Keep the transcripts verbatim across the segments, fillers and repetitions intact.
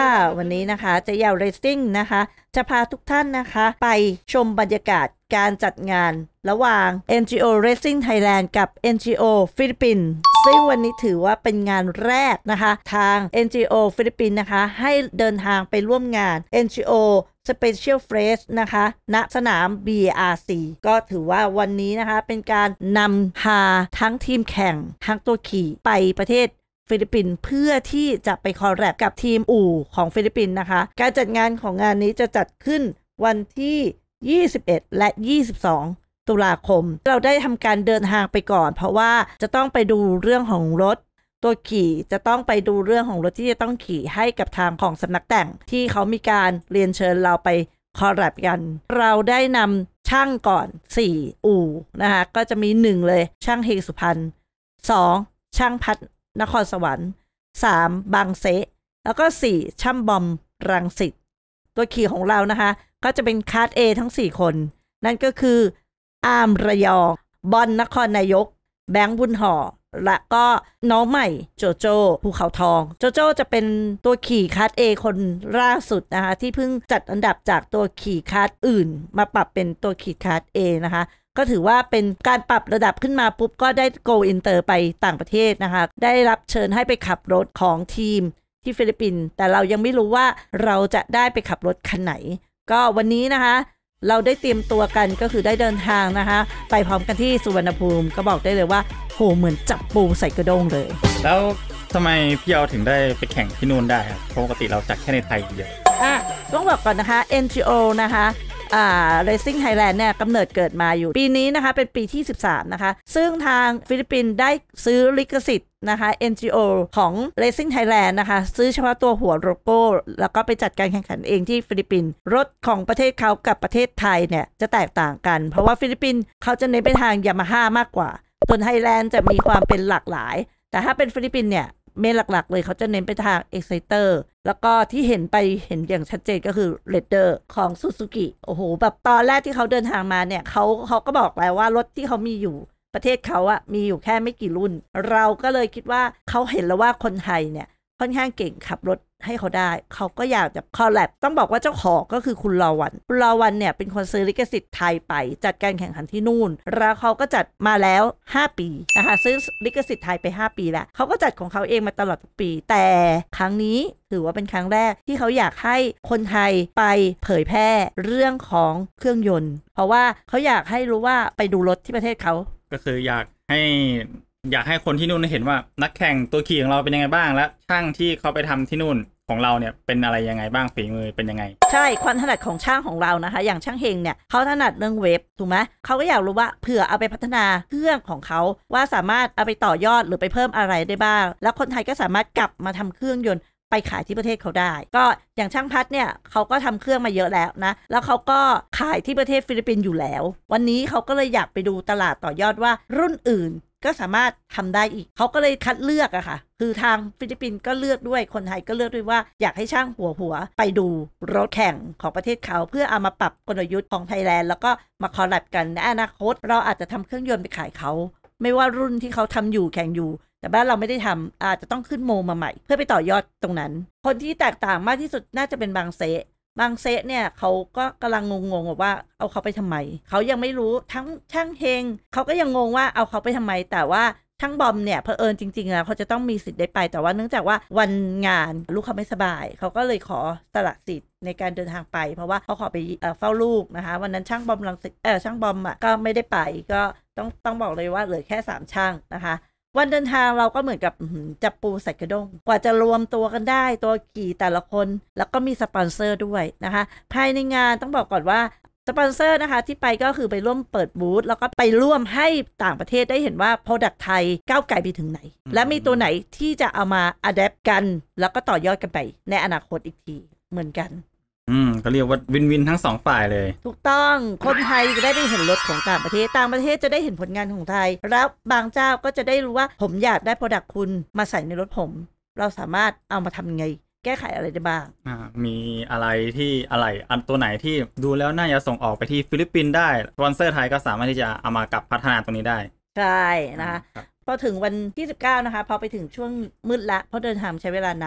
วันนี้นะคะเจ๊ยาวเรซซิ่งนะคะจะพาทุกท่านนะคะไปชมบรรยากาศการจัดงานระหว่าง เอ็น จี โอ Racing Thailand กับ เอ็น จี โอ ฟิลิปปินส์ซึ่งวันนี้ถือว่าเป็นงานแรกนะคะทาง เอ็น จี โอ ฟิลิปปินส์นะคะให้เดินทางไปร่วมงาน เอ็น จี โอ Special Fest นะคะณสนาม บี อาร์ ซี ก็ถือว่าวันนี้นะคะเป็นการนำพาทั้งทีมแข่งทั้งตัวขี่ไปประเทศฟิลิปปินส์เพื่อที่จะไปคอลแลบกับทีมอู่ของฟิลิปปินส์นะคะการจัดงานของงานนี้จะจัดขึ้นวันที่ยี่สิบเอ็ดและยี่สิบสองตุลาคมเราได้ทำการเดินทางไปก่อนเพราะว่าจะต้องไปดูเรื่องของรถตัวขี่จะต้องไปดูเรื่องของรถที่จะต้องขี่ให้กับทางของสำนักแต่งที่เขามีการเรียนเชิญเราไปคอลแลบกันเราได้นำช่างก่อนสี่อู่นะคะก็จะมีหนึ่งเลยช่างเฮงสุพรรณสองช่างพัฒนครสวรรค์สามบางเซะแล้วก็สี่ช่างบอมรังสิตตัวขี่ของเรานะคะก็จะเป็นคาร์ด A ทั้งสี่คนนั่นก็คืออาร์มระยองบอลนครนายกแบงค์บุญห่อและก็น้องใหม่โจโจ้ภูเขาทองโจโจ้จะเป็นตัวขี่คาร์ด A คนล่าสุดนะคะที่เพิ่งจัดอันดับจากตัวขี่คาร์ดอื่นมาปรับเป็นตัวขี่คาร์ด A นะคะก็ถือว่าเป็นการปรับระดับขึ้นมาปุ๊บก็ได้ go inter ไปต่างประเทศนะคะได้รับเชิญให้ไปขับรถของทีมที่ฟิลิปปินส์แต่เรายังไม่รู้ว่าเราจะได้ไปขับรถคันไหนก็วันนี้นะคะเราได้เตรียมตัวกันก็คือได้เดินทางนะคะไปพร้อมกันที่สุวรรณภูมิก็บอกได้เลยว่าโหเหมือนจับปูใส่กระด้งเลยแล้วทำไมพี่เอาถึงได้ไปแข่งที่นู่นได้ครับปกติเราจัดแค่ในไทยเดียวอ่ะต้องบอกก่อนนะคะ เอ็น จี โอ นะคะอ่า Racing Thailand เนี่ยกำเนิดเกิดมาอยู่ปีนี้นะคะเป็นปีที่สิบสามนะคะซึ่งทางฟิลิปปินส์ได้ซื้อลิขสิทธิ์นะคะ เอ็น จี โอ ของ Racing Thailand นะคะซื้อเฉพาะตัวหัวโลโก้แล้วก็ไปจัดการแข่งขันเองที่ฟิลิปปินส์รถของประเทศเขากับประเทศไทยเนี่ยจะแตกต่างกันเพราะว่าฟิลิปปินส์เขาจะเน้นไปทางยามาฮ่ามากกว่าส่วนไทยแลนด์จะมีความเป็นหลากหลายแต่ถ้าเป็นฟิลิปปินส์เนี่ยเมนหลักๆเลยเขาจะเน้นไปทาง Exciter แล้วก็ที่เห็นไปเห็นอย่างชัดเจนก็คือ Raider ของ Suzuki โอ้โหแบบตอนแรกที่เขาเดินทางมาเนี่ยเขาเขาก็บอกแล้วว่ารถที่เขามีอยู่ประเทศเขาอะมีอยู่แค่ไม่กี่รุ่นเราก็เลยคิดว่าเขาเห็นแล้วว่าคนไทยเนี่ยค่อนข้างเก่งขับรถให้เขาได้เขาก็อยากจะคอลแลบต้องบอกว่าเจ้าของก็คือคุณลาวันคุณลาวันเนี่ยเป็นคนซื้อลิขสิทธิ์ไทยไปจัดการแข่งขันที่นู่นแล้วเขาก็จัดมาแล้วห้าปีนะคะซื้อลิขสิทธิ์ไทยไปห้าปีแล้วเขาก็จัดของเขาเองมาตลอดทุกปีแต่ครั้งนี้ถือว่าเป็นครั้งแรกที่เขาอยากให้คนไทยไปเผยแพร่เรื่องของเครื่องยนต์เพราะว่าเขาอยากให้รู้ว่าไปดูรถที่ประเทศเขาก็คืออยากให้อยากให้คนที่นู่นเห็นว่านักแข่งตัวขี่ของเราเป็นยังไงบ้างและช่างที่เขาไปทำที่นู่นของเราเนี่ยเป็นอะไรยังไงบ้างฝีมือเป็นยังไงใช่ความถนัดของช่างของเรานะคะอย่างช่างเฮงเนี่ยเขาถนัดเรื่องเว็บถูกไหมเขาก็อยากรู้ว่าเผื่อเอาไปพัฒนาเครื่องของเขาว่าสามารถเอาไปต่อยอดหรือไปเพิ่มอะไรได้บ้างแล้วคนไทยก็สามารถกลับมาทำเครื่องยนต์ไปขายที่ประเทศเขาได้ก็อย่างช่างพัดเนี่ยเขาก็ทำเครื่องมาเยอะแล้วนะแล้วเขาก็ขายที่ประเทศฟิลิปปินส์อยู่แล้ววันนี้เขาก็เลยอยากไปดูตลาดต่อยอดว่ารุ่นอื่นก็สามารถทำได้อีกเขาก็เลยคัดเลือกอะค่ะคือทางฟิลิปปินส์ก็เลือกด้วยคนไทยก็เลือกด้วยว่าอยากให้ช่างหัวหัวไปดูรถแข่งของประเทศเขาเพื่อเอามาปรับกลยุทธ์ของไทยแลนด์แล้วก็มาคอลแลบกันในอนาคตเราอาจจะทำเครื่องยนต์ไปขายเขาไม่ว่ารุ่นที่เขาทำอยู่แข่งอยู่แต่บ้านเราไม่ได้ทำอาจจะต้องขึ้นโมมาใหม่เพื่อไปต่อยอดตรงนั้นคนที่แตกต่างมากที่สุดน่าจะเป็นบางเซะบางเซะเนี่ยเขาก็กำลังงงๆว่าเอาเขาไปทำไมเขายังไม่รู้ทั้งช่างเฮงเขาก็ยังงงว่าเอาเขาไปทำไมแต่ว่าช่างบอมเนี่ยเผอิญจริงๆแล้วเขาจะต้องมีสิทธิ์ได้ไปแต่ว่าเนื่องจากว่าวันงานลูกเขาไม่สบายเขาก็เลยขอสละสิทธิ์ในการเดินทางไปเพราะว่าเขาขอไปเฝ้าลูกนะคะวันนั้นช่างบอมลังสิเออช่างบอมอ่ะก็ไม่ได้ไปก็ต้องต้องบอกเลยว่าเหลือแค่สามช่างนะคะวันเดินทางเราก็เหมือนกับจับปูใส่กระด้งกว่าจะรวมตัวกันได้ตัวขี่แต่ละคนแล้วก็มีสปอนเซอร์ด้วยนะคะภายในงานต้องบอกก่อนว่าสปอนเซอร์นะคะที่ไปก็คือไปร่วมเปิดบูธแล้วก็ไปร่วมให้ต่างประเทศได้เห็นว่า Product ไทยก้าวไกลไปถึงไหนและมีตัวไหนที่จะเอามา Adapt กันแล้วก็ต่อยอดกันไปในอนาคตอีกทีเหมือนกันอืมก็เรียกว่าวินวินทั้งสองฝ่ายเลยถูกต้องคนไทยจะได้ไปเห็นรถของต่างประเทศต่างประเทศจะได้เห็นผลงานของไทยแล้วบางเจ้าก็จะได้รู้ว่าผมอยากได้ Product คุณมาใส่ในรถผมเราสามารถเอามาทำยังไงแก้ไขอะไรได้บ้างอ่ามีอะไรที่อะไรอันตัวไหนที่ดูแล้วน่าจะส่งออกไปที่ฟิลิปปินส์ได้สปอนเซอร์ไทยก็สามารถที่จะเอามากับพัฒนาตรงนี้ได้ใช่นะคะพอถึงวันที่สิบเก้านะคะพอไปถึงช่วงมืดละเพราะเดินทางใช้เวลานาน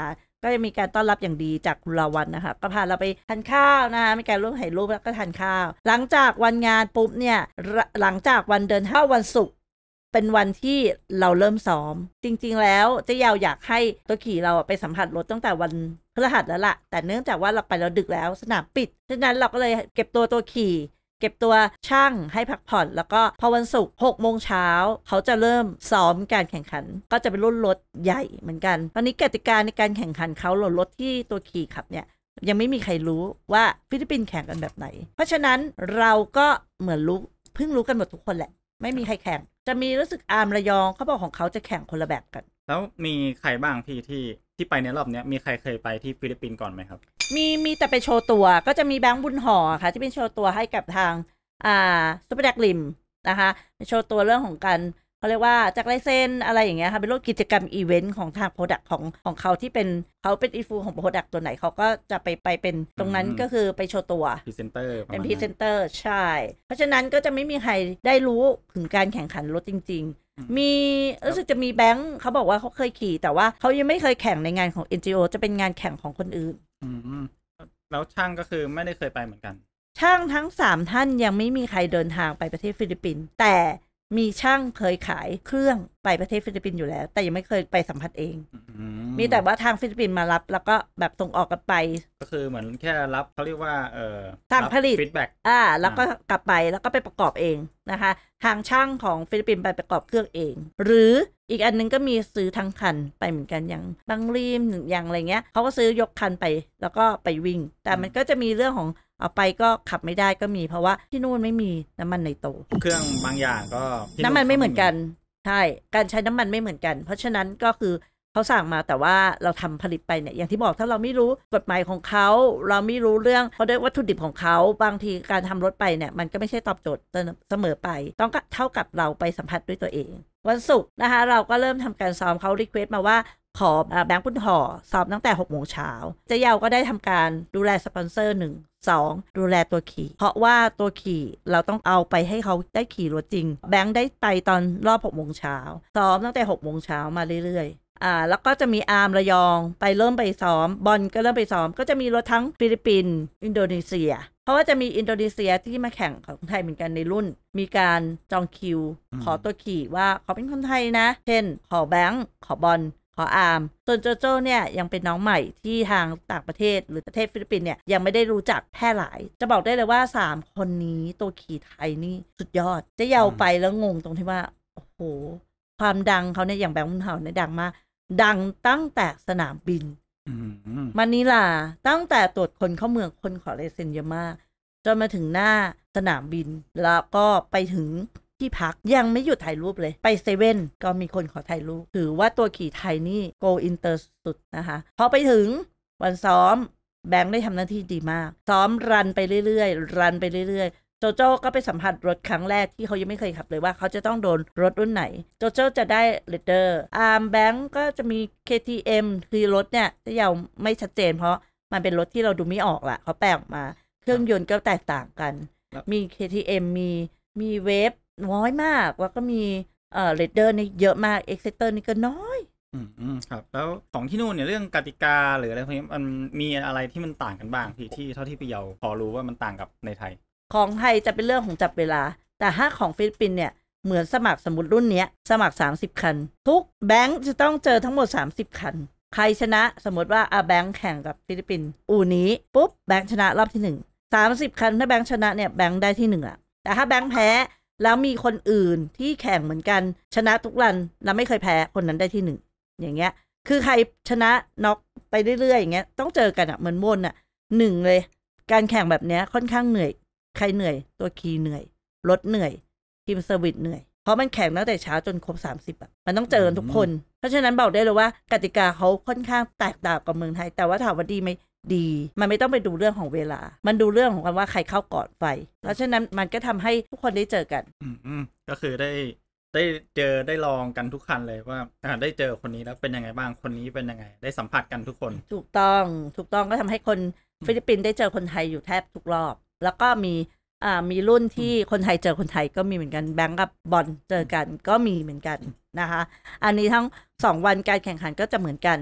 ก็จะมีการต้อนรับอย่างดีจากคุณลาวันนะคะก็พาเราไปทานข้าวนะคะมีการร่วมถ่ายรูปแล้วก็ทานข้าวหลังจากวันงานปุ๊บเนี่ยหลังจากวันเดินทางวันศุกร์เป็นวันที่เราเริ่มซ้อมจริงๆแล้วเจ๊ยาวอยากให้ตัวขี่เราไปสัมผัสรถตั้งแต่วันพฤหัสแล้วล่ะแต่เนื่องจากว่าเราไปเราดึกแล้วสนามปิดฉะนั้นเราก็เลยเก็บตัวตัวขี่เก็บตัวช่างให้พักผ่อนแล้วก็พอวันศุกร์หกโมงเช้าเขาจะเริ่มซ้อมการแข่งขันก็จะเป็นรุ่นรถใหญ่เหมือนกันตอนนี้กติกาในการแข่งขันเขาหรือรถที่ตัวขี่ขับเนี่ยยังไม่มีใครรู้ว่าฟิลิปปินส์แข่งกันแบบไหนเพราะฉะนั้นเราก็เหมือนรู้เพิ่งรู้กันหมดทุกคนแหละไม่มีใครแข่งจะมีรู้สึกอาร์มระยองเขาบอกของเขาจะแข่งคนละแบบกันแล้วมีใครบ้างพี่ที่ที่ไปในรอบนี้มีใครเคยไปที่ฟิลิปปินส์ก่อนไหมครับมีมีแต่ไปโชว์ตัวก็จะมีแบงค์บุญห่อค่ะที่เป็นโชว์ตัวให้กับทางอ่าซุปเปอร์แดกริมนะคะโชว์ตัวเรื่องของการเขาเรียกว่าจากไลเซนอะไรอย่างเงี้ยค่ะเป็นรูปกิจกรรมอีเวนต์ของทางโปรดักต์ของของเขาที่เป็นเขาเป็นอินฟูของโปรดักต์ตัวไหนเขาก็จะไปไปเป็นตรงนั้นก็คือไปโชว์ตัวพรีเซนเตอร์เป็นพรีเซนเตอร์ใช่เพราะฉะนั้นก็จะไม่มีใครได้รู้ถึงการแข่งขันรถจริงๆมีรู้สึกจะมีแบงค์เขาบอกว่าเขาเคยขี่แต่ว่าเขายังไม่เคยแข่งในงานของ เอ็น จี โอ จะเป็นงานแข่งของคนอื่นอืมแล้วช่างก็คือไม่ได้เคยไปเหมือนกันช่างทั้งสามท่านยังไม่มีใครเดินทางไปประเทศฟิลิปปินส์แต่มีช่างเคยขายเครื่องไปประเทศฟิลิปปินส์อยู่แล้วแต่ยังไม่เคยไปสัมผัสเองมีแต่ว่าทางฟิลิปปินส์มารับแล้วก็แบบส่งออกกันไปก็คือเหมือนแค่รับเขาเรียกว่าเอ่อสั่งผลิตฟีดแบ็กอ่าแล้วก็กลับไปแล้วก็ไปประกอบเองนะคะทางช่างของฟิลิปปินส์ไปประกอบเครื่องเองหรืออีกอันนึงก็มีซื้อทั้งคันไปเหมือนกันอย่างบางรีมอย่างอะไรเงี้ยเขาก็ซื้อยกคันไปแล้วก็ไปวิ่งแต่มันก็จะมีเรื่องของเอาไปก็ขับไม่ได้ก็มีเพราะว่าที่นู่นไม่มีน้ำมันในโตเครื่องบางอย่างก็น้ำมันไม่เหมือนกันใช่การใช้น้ำมันไม่เหมือนกันเพราะฉะนั้นก็คือเขาสั่งมาแต่ว่าเราทำผลิตไปเนี่ยอย่างที่บอกถ้าเราไม่รู้กฎหมายของเขาเราไม่รู้เรื่องเขาด้วยวัตถุดิบของเขาบางทีการทำรถไปเนี่ยมันก็ไม่ใช่ตอบโจทย์เสมอไปต้องเท่ากับเราไปสัมผัสด้วยตัวเองวันศุกร์นะคะเราก็เริ่มทำการซ้อมเขารีเควสต์มาว่าขอแบงค์ปุ้นห่อสอบตั้งแต่หกโมงเช้าเจ๊ยาวก็ได้ทำการดูแลสปอนเซอร์หนึ่งสองดูแลตัวขี่เพราะว่าตัวขี่เราต้องเอาไปให้เขาได้ขี่รถจริงแบงค์ได้ไปตอนรอบหกโมงเช้าซ้อมตั้งแต่หกโมงเช้ามาเรื่อยๆอ่าแล้วก็จะมีอาร์มระยองไปเริ่มไปซ้อมบอลก็เริ่มไปซ้อมก็จะมีรถทั้งฟิลิปปินส์อินโดนีเซียเพราะว่าจะมีอินโดนีเซียที่มาแข่งของไทยเหมือนกันในรุ่นมีการจองคิวขอตัวขี่ว่าเขาเป็นคนไทยนะเช่นขอแบงค์ขอบอลขออาร์มส่วนโจโจ้เนี่ยยังเป็นน้องใหม่ที่ทางต่างประเทศหรือประเทศฟิลิปปินส์เนี่ยยังไม่ได้รู้จักแพร่หลายจะบอกได้เลยว่าสามคนนี้ตัวขี่ไทยนี่สุดยอดจะยาวไปแล้วงงตรงที่ว่าโอ้โหความดังเขาเนี่ยอย่างแบงค์มุนเห่าเนี่ยดังมากดังตั้งแต่สนามบินมะนิลาตั้งแต่ตรวจคนเข้าเมืองคนขอลายเซ็นเยอะมากจนมาถึงหน้าสนามบินแล้วก็ไปถึงที่พักยังไม่หยุดถ่ายรูปเลยไปเซเว่นก็มีคนขอถ่ายรูปถือว่าตัวขี่ไทยนี่โกอินเตอร์สุดนะคะพอไปถึงวันซ้อมแบงค์ได้ทำหน้าที่ดีมากซ้อมรันไปเรื่อยๆรันไปเรื่อยๆโจโจ้ก็ไปสัมผัสรถครั้งแรกที่เขายังไม่เคยขับเลยว่าเขาจะต้องโดนรถรุ่นไหนโจโจ้จะได้เลดเดอร์อาร์มแบงค์ก็จะมี เค ที เอ็ม คือรถเนี่ยจะยังไม่ชัดเจนเพราะมันเป็นรถที่เราดูไม่ออกล่ะเขาแปลออกมาเครื่องยนต์ก็แตกต่างกันมี เค ที เอ็ม มีมีเวฟน้อยมากแล้วก็มีเอ่อเรดเดอร์นี่เยอะมากเอ็กเซเตอร์นี่ก็น้อยอืมอืมครับแล้วของที่นู่นเนี่ยเรื่องกติกาหรืออะไรพวกนี้มันมีอะไรที่มันต่างกันบ้างพี่ที่เท่าที่พี่เยาพอรู้ว่ามันต่างกับในไทยของไทยจะเป็นเรื่องของจับเวลาแต่ถ้าของฟิลิปปินส์เนี่ยเหมือนสมัครสมมุติรุ่นเนี้ยสมัครสามสิบคันทุกแบงค์จะต้องเจอทั้งหมดสามสิบคันใครชนะสมมติว่าอาแบงค์แข่งกับฟิลิปปินส์อู่นี้ปุ๊บแบงค์ชนะรอบที่หนึ่ง สามสิบคันถ้าแบงค์ชนะเนี่ยแบงค์ได้ที่หนึ่งอะแต่ถ้าแบงค์แพ้แล้วมีคนอื่นที่แข่งเหมือนกันชนะทุกรันแล้วไม่เคยแพ้คนนั้นได้ที่หนึ่งอย่างเงี้ยคือใครชนะน็อกไปเรื่อยๆอย่างเงี้ยต้องเจอกันอะเหมือนวนอะหนึ่งเลยการแข่งแบบเนี้ยค่อนข้างเหนื่อยใครเหนื่อยตัวคีย์เหนื่อยรถเหนื่อยทีมเซอร์วิสเหนื่อยเพราะมันแข่งตั้งแต่เช้าจนครบสามสิบอะมันต้องเจอทุกคนเพราะฉะนั้นบอกได้เลยว่ากติกาเขาค่อนข้างแตกต่างกับเมืองไทยแต่ว่าถามว่าดีไหมดีมันไม่ต้องไปดูเรื่องของเวลามันดูเรื่องของกันว่าใครเข้าก่อนไฟเพราะฉะนั้นมันก็ทำให้ทุกคนได้เจอกันอืมก็คือได้ได้เจอได้ลองกันทุกคันเลยว่าได้เจอคนนี้แล้วเป็นยังไงบ้างคนนี้เป็นยังไงได้สัมผัสกันทุกคนถูกต้องถูกต้องก็ทำให้คนฟิลิปปินส์ได้เจอคนไทยอยู่แทบทุกรอบแล้วก็มีอ่ามีรุ่นที่คนไทยเจอคนไทยก็มีเหมือนกันแบงก์กับบอลเจอกันก็มีเหมือนกันนะคะอันนี้ทั้งสองวันการแข่งขันก็จะเหมือนกัน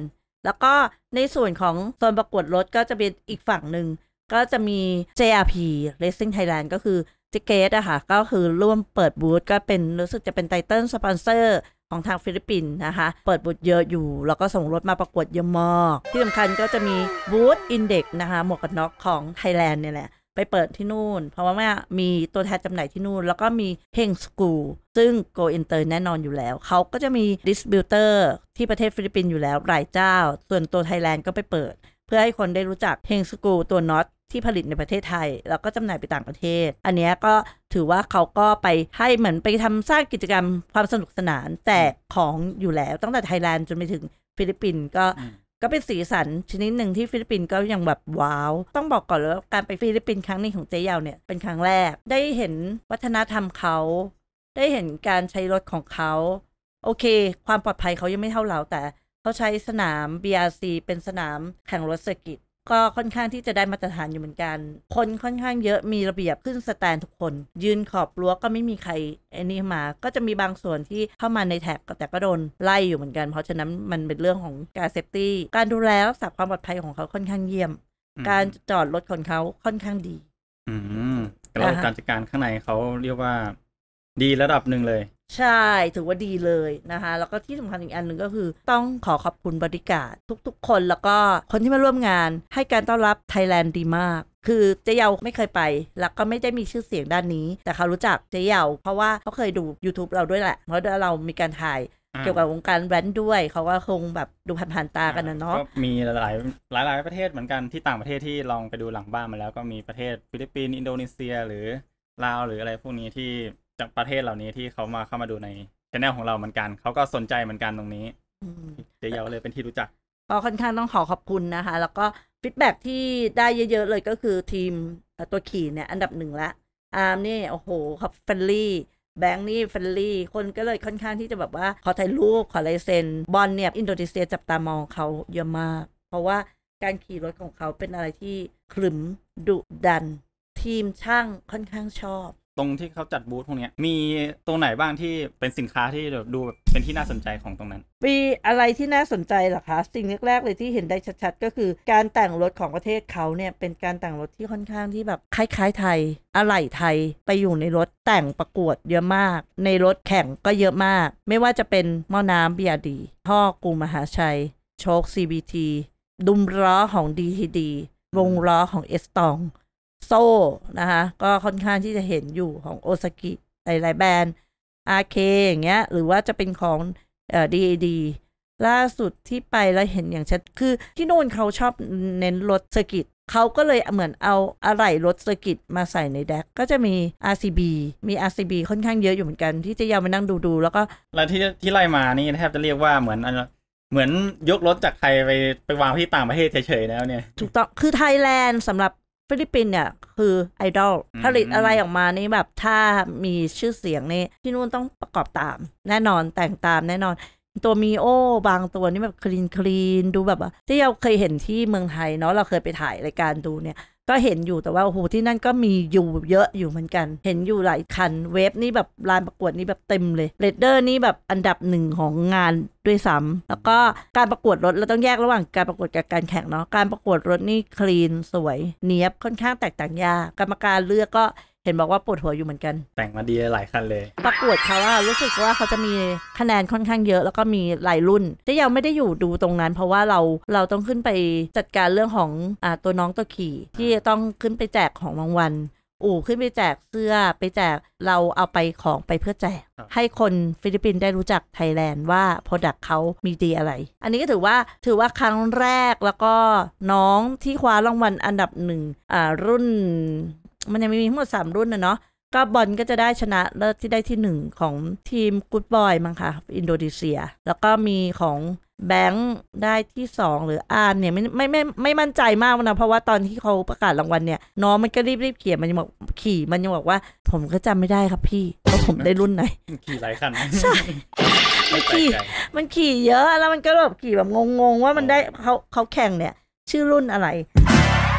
แล้วก็ในส่วนของโซนประกวดรถก็จะเป็นอีกฝั่งหนึ่งก็จะมี เจ อาร์ พี Racing Thailand ก็คือเจเกตอะค่ะก็คือร่วมเปิดบูธก็เป็นรู้สึกจะเป็นไตเติ้ลสปอนเซอร์ของทางฟิลิปปินส์นะคะเปิดบูธเยอะอยู่แล้วก็ส่งรถมาประกวดเยอะมากที่สำคัญก็จะมีบูธอินเด็กซ์นะคะหมวกกันน็อกของไทยแลนด์เนี่ยแหละไปเปิดที่นู่นเพราะว่ามีตัวแทนจำหน่ายที่นู่นแล้วก็มีเฮงสกูลซึ่ง Go Inter แน่นอนอยู่แล้วเขาก็จะมีดิสติบิวเตอร์ที่ประเทศฟิลิปปินส์อยู่แล้วหลายเจ้าส่วนตัวไทยแลนด์ก็ไปเปิดเพื่อให้คนได้รู้จักเฮงสกูลตัวน็อตที่ผลิตในประเทศไทยแล้วก็จำหน่ายไปต่างประเทศอันนี้ก็ถือว่าเขาก็ไปให้เหมือนไปทำสร้างกิจกรรมความสนุกสนานแจกของอยู่แล้วตั้งแต่ไทยแลนด์จนไปถึงฟิลิปปินส์ก็ก็เป็นสีสันชนิดหนึ่งที่ฟิลิปปินส์ก็ยังแบบว้าวต้องบอกก่อนเลยว่าการไปฟิลิปปินส์ครั้งนี้ของเจ๊เยาวเนี่ยเป็นครั้งแรกได้เห็นวัฒนธรรมเขาได้เห็นการใช้รถของเขาโอเคความปลอดภัยเขายังไม่เท่าเราแต่เขาใช้สนาม บี อาร์ ซี เป็นสนามแข่งรถเซอร์กิตก็ค่อนข้างที่จะได้มาตรฐานอยู่เหมือนกันคนค่อนข้างเยอะมีระเบียบขึ้นสแตนทุกคนยืนขอบรั้วก็ไม่มีใครไอ้นี่มาก็จะมีบางส่วนที่เข้ามาในแท็กแต่ก็โดนไล่อยู่เหมือนกันเพราะฉะนั้นมันเป็นเรื่องของการเซฟตี้การดูแลรักษาความปลอดภัยของเขาค่อนข้างเยี่ยมการจอดรถของเขาค่อนข้างดีอืมแล้วการจัดการข้างในเขาเรียกว่าดีระดับหนึ่งเลยใช่ถือว่าดีเลยนะคะแล้วก็ที่สำคัญอีกอันหนึ่งก็คือต้องขอขอบคุณบริการทุกๆคนแล้วก็คนที่มาร่วมงานให้การต้อนรับไทยแลนด์ดีมากคือเจ๊เยาไม่เคยไปแล้วก็ไม่ได้มีชื่อเสียงด้านนี้แต่เขารู้จักเจ๊เยาเพราะว่าเขาเคยดู YouTube เราด้วยแหละเพราะเรามีการถ่ายเกี่ยวกับวงการแบรนด์ด้วยเขาก็คงแบบดูผ่านๆตากันนะเนาะก็มีหลายหลายหลายประเทศเหมือนกันที่ต่างประเทศที่ลองไปดูหลังบ้านมาแล้วก็มีประเทศฟิลิปปินส์อินโดนีเซียหรือลาวหรืออะไรพวกนี้ที่จากประเทศเหล่านี้ที่เขามาเข้ามาดูในช่องของเราเหมือนกันเขาก็สนใจเหมือนกันตรงนี้เจ๊เยาเลยเป็นที่รู้จักก็ค่อนข้างต้องขอขอบคุณนะคะแล้วก็ฟีดแบ็กที่ได้เยอะๆเลยก็คือทีมตัวขี่เนี่ยอันดับหนึ่งละอาร์มนี่โอ้โหเขาเฟรนลี่แบงค์นี่เฟรนลี่คนก็เลยค่อนข้างที่จะแบบว่าขอถ่ายรูปขอลายเซ็นบอลเนี่ยอินโดนีเซียจับตามองเขาเยอะมากเพราะว่าการขี่รถของเขาเป็นอะไรที่ขรึมดุดันทีมช่างค่อนข้างชอบตรงที่เขาจัดบูธพวกนี้มีตรงไหนบ้างที่เป็นสินค้าที่ดูแบบเป็นที่น่าสนใจของตรงนั้นมีอะไรที่น่าสนใจเหรอคะสิ่งแรกๆเลยที่เห็นได้ชัดๆก็คือการแต่งรถของประเทศเขาเนี่ยเป็นการแต่งรถที่ค่อนข้างที่แบบคล้ายๆไทยอะไหล่ไทยไปอยู่ในรถแต่งประกวดเยอะมากในรถแข่งก็เยอะมากไม่ว่าจะเป็นหม้อน้ำ บี อาร์ ดี ท่อกรุงมหาชัยโชค ซี บี ที ดุมล้อของ ดี ที ดี วงล้อของเอสตองโซ่นะคะก็ค่อนข้างที่จะเห็นอยู่ของโอซากิหลายๆแบรนด์ อาร์ เค อย่างเงี้ยหรือว่าจะเป็นของเอ่อ ดี เอ ดี ล่าสุดที่ไปแล้วเห็นอย่างชัดคือที่โน่นเขาชอบเน้นรถเซอร์กิตเขาก็เลยเหมือนเอาอะไหล่รถเซอร์กิตมาใส่ในแดกก็จะมี อาร์ ซี บี มี อาร์ ซี บี ค่อนข้างเยอะอยู่เหมือนกันที่จะยาวมานั่งดูๆแล้วก็แล้วที่ที่ไล่มานี่แทบจะเรียกว่าเหมือนเหมือนยกรถจากไทยไปไปวางที่ต่างประเทศเฉยๆแล้วเนี่ยถูกต้องคือไทยแลนด์สำหรับฟิลิปปินส์เนี่ยคือไอดอลผลิตอะไรออกมานี่แบบถ้ามีชื่อเสียงนี่ที่นู่นต้องประกอบตามแน่นอนแต่งตามแน่นอนตัวมีโอบางตัวนี่แบบคลีนคลีนดูแบบว่าที่เราเคยเห็นที่เมืองไทยเนาะเราเคยไปถ่ายรายการดูเนี่ยก็เห็นอยู่แต่ว่าโอ้โหที่นั่นก็มีอยู่เยอะอยู่เหมือนกันเห็นอยู่หลายคันเวฟนี่แบบลานประกวดนี่แบบเต็มเลยเรดเดอร์นี่แบบอันดับหนึ่งของงานด้วยซ้ำแล้วก็การประกวดรถเราต้องแยกระหว่างการประกวดกับการแข่งเนาะการประกวดรถนี่คลีนสวยเนียบค่อนข้างแตกต่างยากกรรมการเลือกก็เห็นบอกว่าปวดหัวอยู่เหมือนกันแต่งมาดีหลายคันเลยประกวดเขาอะรู้สึกว่าเขาจะมีคะแนนค่อนข้างเยอะแล้วก็มีหลายรุ่นแต่ยังไม่ได้อยู่ดูตรงนั้นเพราะว่าเราเราต้องขึ้นไปจัดการเรื่องของอ่าตัวน้องตัวขี่ที่ต้องขึ้นไปแจกของรางวัลอู่ขึ้นไปแจกเสื้อไปแจกเราเอาไปของไปเพื่อแจกให้คนฟิลิปปินส์ได้รู้จักไทยแลนด์ว่า product เขามีดีอะไรอันนี้ก็ถือว่าถือว่าครั้งแรกแล้วก็น้องที่คว้ารางวัลอันดับหนึ่งอ่ารุ่นมันยังมีทั้งหมดสามรุ่นนะเนาะก็บอลก็จะได้ชนะเลิศที่ได้ที่หนึ่งของทีมกู๊ดบอยมั้งค่ะอินโดนีเซียแล้วก็มีของแบงค์ได้ที่สองหรืออาร์เนี่ยไม่ไม่ไม่ไม่มั่นใจมากนะเพราะว่าตอนที่เขาประกาศรางวัลเนี่ยน้องมันก็รีบรีบเขียนมันยังบอกขี่มันยังบอกว่าผมก็จำไม่ได้ครับพี่ว่าผมได้รุ่นไหนขี่หลายคันใช่มันขี่มันขี่เยอะแล้วมันก็แบบขี่แบบงงๆว่ามันได้เขาเขาแข่งเนี่ยชื่อรุ่นอะไร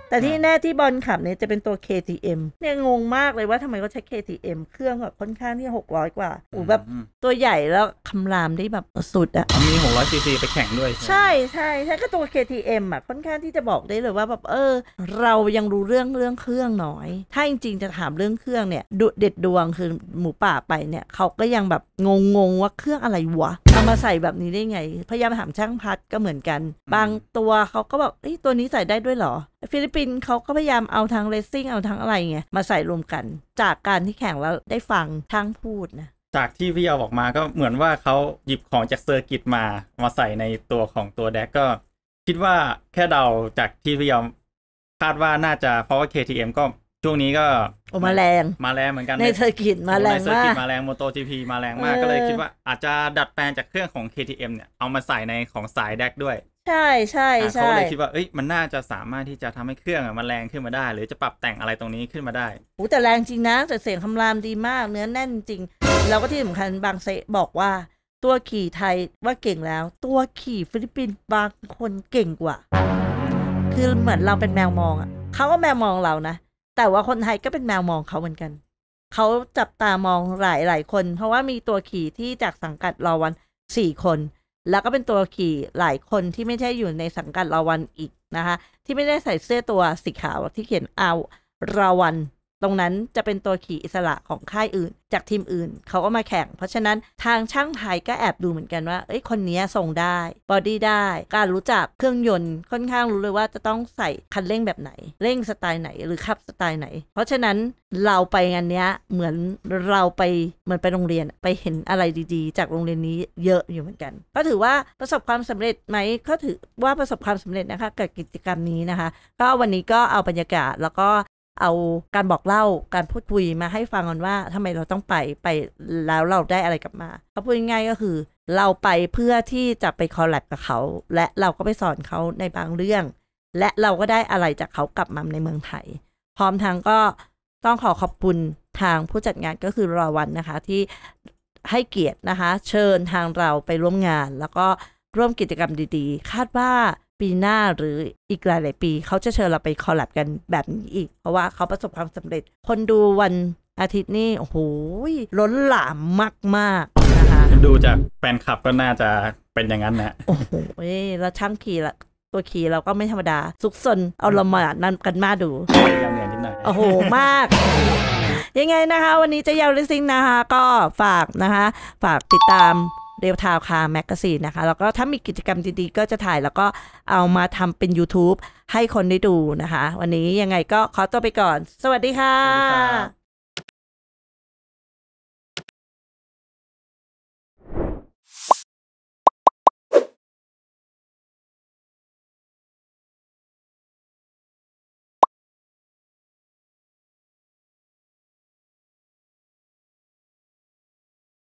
แต่ที่แน่ที่บอลขับเนี่ยจะเป็นตัว เค ที เอ็ม เนี่ยงงมากเลยว่าทำไมเขาใช้ เค ที เอ็ม เครื่องแบบค่อนข้างที่หกร้อยกว่าโอ้แบบตัวใหญ่แล้วคำรามได้แบบสุดอะมีหกร้อยซีซีไปแข่งด้วยใช่ใช่ใช่ก็ตัว เค ที เอ็ม อ่ะค่อนข้างที่จะบอกได้เลยว่าแบบเออเรายังรู้เรื่องเรื่องเครื่องน้อยถ้าจริงๆจะถามเรื่องเครื่องเนี่ยดุเด็ดดวงคือหมูป่าไปเนี่ยเขาก็ยังแบบงงๆว่าเครื่องอะไรวะเอามาใส่แบบนี้ได้ไงพยายามถามช่างพัดก็เหมือนกันบางตัวเขาก็บอกเอ้ยตัวนี้ใส่ได้ด้วยเหรอฟิลิปปินส์เขาก็พยายามเอาทั้งเรซซิ่งเอาทั้งอะไรไงมาใส่รวมกันจากการที่แข่งแล้วได้ฟังช่างพูดนะจากที่พี่เอาออกมาก็เหมือนว่าเขาหยิบของจากเซอร์กิตมามาใส่ในตัวของตัวแดกก็คิดว่าแค่เดาจากที่พี่เอาคาดว่าน่าจะเพราะว่า เค ที เอ็ม ก็ช่วงนี้ก็โอ้มาแรงมาแรงเหมือนกันในเซอร์กิตมาแรงมากในเซอร์กิตมาแรงโมโต จี พี มาแรงมากก็เลยคิดว่าอาจจะดัดแปลงจากเครื่องของ เค ที เอ็ม เนี่ยเอามาใส่ในของสายแดกด้วยใช่ใช่ใช่เขาเลยคิดว่าเอ้ยมันน่าจะสามารถที่จะทำให้เครื่องมันแรงขึ้นมาได้หรือจะปรับแต่งอะไรตรงนี้ขึ้นมาได้โอ้แต่แรงจริงนะแต่เสียงคำรามดีมากเนื้อแน่นจริงแล้วก็ที่สำคัญบางเซบอกว่าตัวขี่ไทยว่าเก่งแล้วตัวขี่ฟิลิปปินส์บางคนเก่งกว่าคือเหมือนเราเป็นแมวมองอ่ะเขาก็แมวมองเรานะแต่ว่าคนไทยก็เป็นแมวมองเขาเหมือนกันเขาจับตามองหลายหลายคนเพราะว่ามีตัวขี่ที่จากสังกัดรอวันสี่คนแล้วก็เป็นตัวขี่หลายคนที่ไม่ใช่อยู่ในสังกัดรอวันอีกนะคะที่ไม่ได้ใส่เสื้อตัวสีขาวที่เขียนเอารอวันตรงนั้นจะเป็นตัวขี่อิสระของค่ายอื่นจากทีมอื่นเขาก็มาแข่งเพราะฉะนั้นทางช่างไทยก็แอบดูเหมือนกันว่าเอ้ยคนนี้ส่งได้บอดี้ได้การรู้จักเครื่องยนต์ค่อนข้างรู้เลยว่าจะต้องใส่คันเร่งแบบไหนเร่งสไตล์ไหนหรือขับสไตล์ไหนเพราะฉะนั้นเราไปงานเนี้ยเหมือนเราไปเหมือนไปโรงเรียนไปเห็นอะไรดีๆจากโรงเรียนนี้เยอะอยู่เหมือนกันก็ถือว่าประสบความสำเร็จไหมก็ถือว่าประสบความสำเร็จนะคะกับกิจกรรมนี้นะคะก็วันนี้ก็เอาบรรยากาศแล้วก็เอาการบอกเล่าการพูดคุยมาให้ฟังกันว่าทำไมเราต้องไปไปแล้วเราได้อะไรกลับมาเขาพูดง่ายๆก็คือเราไปเพื่อที่จะไปคอลแลบกับเขาและเราก็ไปสอนเขาในบางเรื่องและเราก็ได้อะไรจากเขากลับมาในเมืองไทยพร้อมทางก็ต้องขอขอบคุณทางผู้จัดงานก็คือรอวันนะคะที่ให้เกียรตินะคะเชิญทางเราไปร่วมงานแล้วก็ร่วมกิจกรรมดีๆคาดว่าปีหน้าหรืออีกหลายๆปีเขาจะเชิญเราไปคอลแลบกันแบบนี้อีกเพราะว่าเขาประสบความสำเร็จคนดูวันอาทิตย์นี่โอ้โหล้นหลามมากๆนะคะดูจากแฟนคลับก็น่าจะเป็นอย่างนั้นนะโอ้โหแล้วช่างขี่ละตัวขี่เราก็ไม่ธรรมดาซุกซนเอาละมานั่นกันมาดูยังเหนื่อยนิดหน่อยโอ้โหมากยังไงนะคะวันนี้จะยาวลิซิงนะคะก็ฝากนะคะฝากติดตามเรียวทาวคาร์แมกกาซีนนะคะแล้วก็ถ้ามีกิจกรรมดีๆก็จะถ่ายแล้วก็เอามาทำเป็น YouTube ให้คนได้ดูนะคะวันนี้ยังไงก็ขอตัวไปก่อนสวัสดีค่ะ